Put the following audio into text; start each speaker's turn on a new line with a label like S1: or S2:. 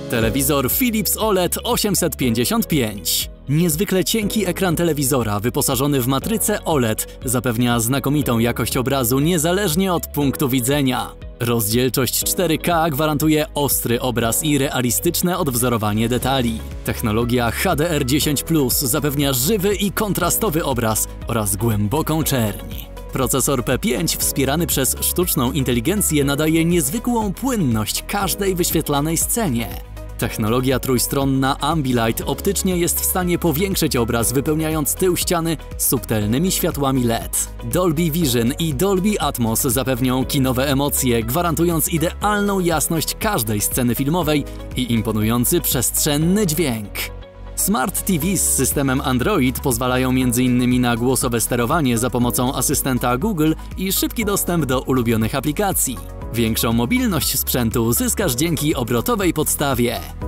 S1: Telewizor Philips OLED 855. Niezwykle cienki ekran telewizora wyposażony w matrycę OLED zapewnia znakomitą jakość obrazu niezależnie od punktu widzenia. Rozdzielczość 4K gwarantuje ostry obraz i realistyczne odwzorowanie detali. Technologia HDR10+ zapewnia żywy i kontrastowy obraz oraz głęboką czerń. Procesor P5 wspierany przez sztuczną inteligencję nadaje niezwykłą płynność każdej wyświetlanej scenie. Technologia trójstronna Ambilight optycznie jest w stanie powiększyć obraz, wypełniając tył ściany subtelnymi światłami LED. Dolby Vision i Dolby Atmos zapewnią kinowe emocje, gwarantując idealną jasność każdej sceny filmowej i imponujący przestrzenny dźwięk. Smart TV z systemem Android pozwalają m.in. na głosowe sterowanie za pomocą asystenta Google i szybki dostęp do ulubionych aplikacji. Większą mobilność sprzętu uzyskasz dzięki obrotowej podstawie.